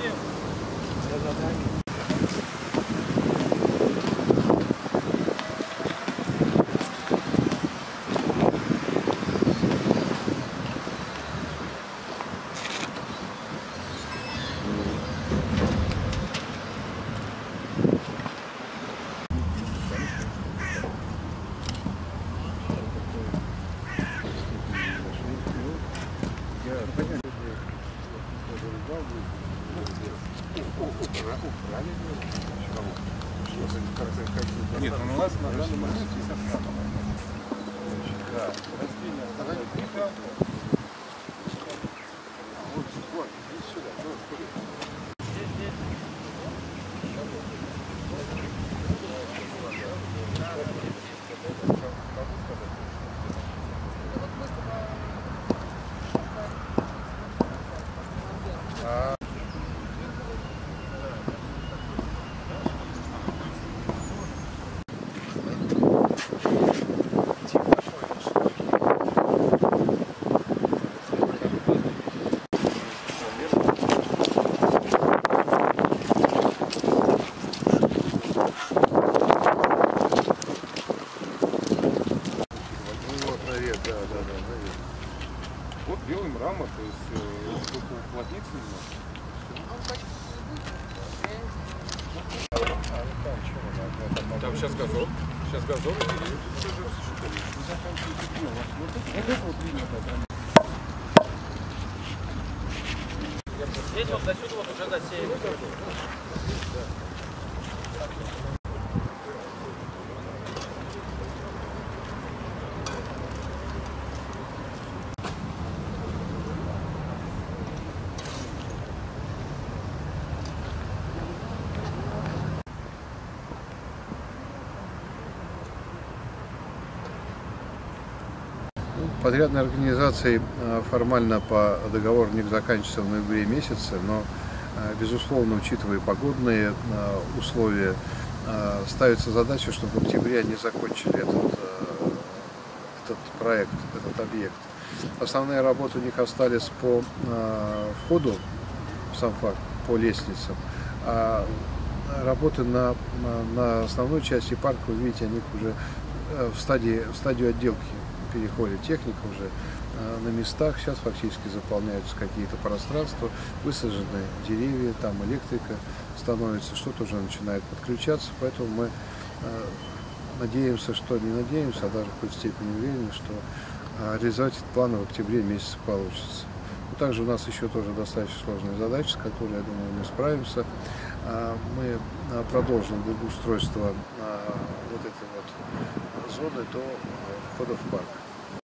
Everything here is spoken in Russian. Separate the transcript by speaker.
Speaker 1: Нет, он у нас на данный момент есть охрана. Да, растения остановить. Вот, иди сюда, давай, вперед. Вот белый мрамор, то есть только уплотниться немного. Там сейчас газон и деревья.
Speaker 2: Здесь вот до сюда вот уже засеяли.
Speaker 3: Подрядной организацией формально по договору не заканчивается в ноябре месяце, но, безусловно, учитывая погодные условия, ставится задача, чтобы в октябре они закончили этот проект, этот объект. Основные работы у них остались по входу в сам факт, по лестницам, а работы на основной части парка, вы видите, они уже в стадию отделки переходит. Техника уже на местах, сейчас фактически заполняются какие-то пространства, высажены деревья, там электрика становится, что-то уже начинает подключаться, поэтому мы надеемся, что не надеемся, а даже в какой-то степени уверены, что реализовать этот план в октябре месяце получится. Но также у нас еще тоже достаточно сложная задача, с которой, я думаю, мы справимся. Мы продолжим благоустройство вот этой вот зоны до входа в парк.